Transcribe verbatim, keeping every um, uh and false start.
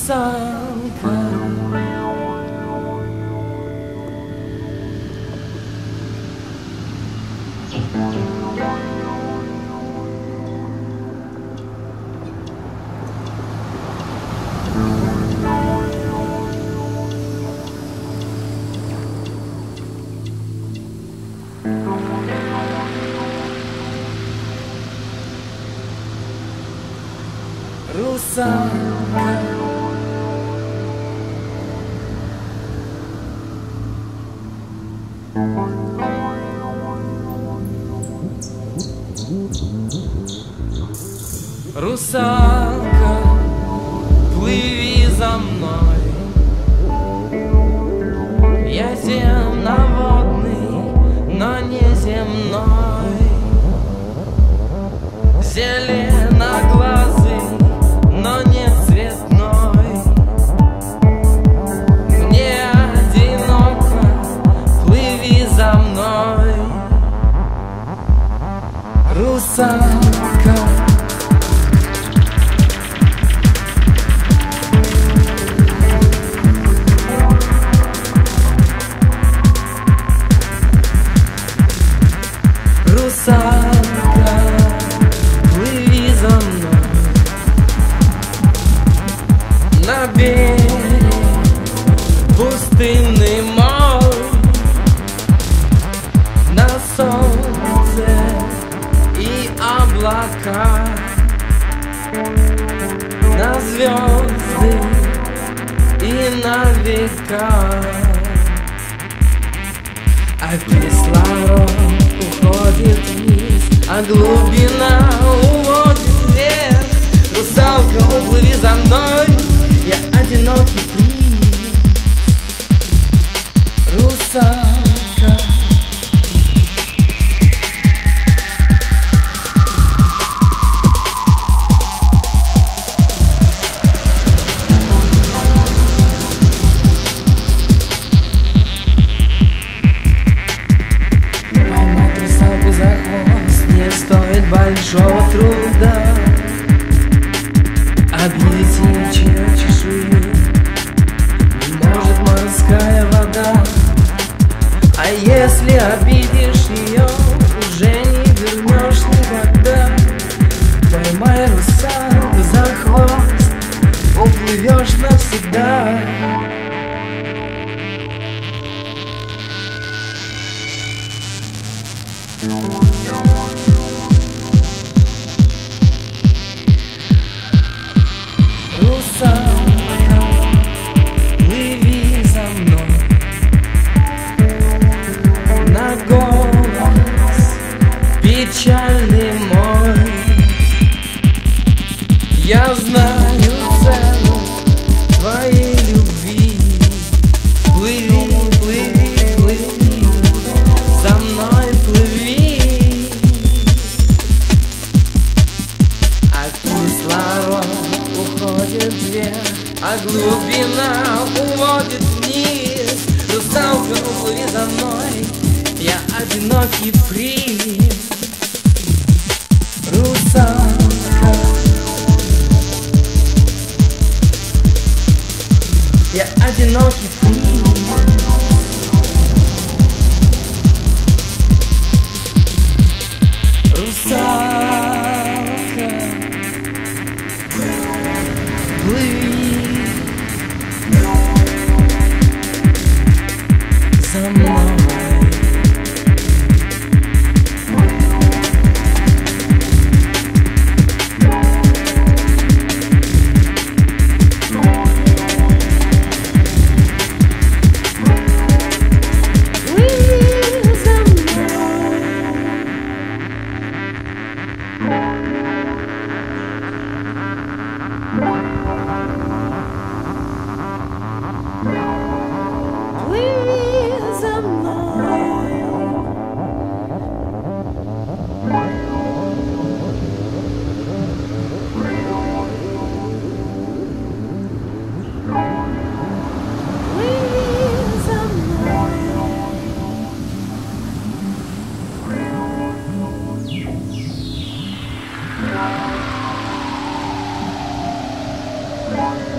русалка. Русалка. Русалка, плыви за мной. Я земноводный, но не земной. Зеленоглазый, но не цветной. Мне одиноко, плыви за мной. Русалка. Русалка, плыви за мной на берег пустынный мой, на солнце и облака, на звезды и на века. А кислород уходит вниз, а глубина уводит вверх. Русалка, уплыви за мной, я одинокий принц. Русалка. Стоит большого труда обидеть ничью чешую, не может морская вода. А если обидишь ее, уже не вернешь никогда. Поймай русалку за хвост, уплывешь навсегда. Русалка, плыви за мной на голос печальный мой. Я знаю цену твоей любви. Плыви, плыви, плыви, за мной плыви. А кислород уходит вверх, а глубина уводит вниз. Русалка, уплыви за мной, я одинокий принц. Русалка, я одинокий принц. Русалка, плыви за мной. Bye.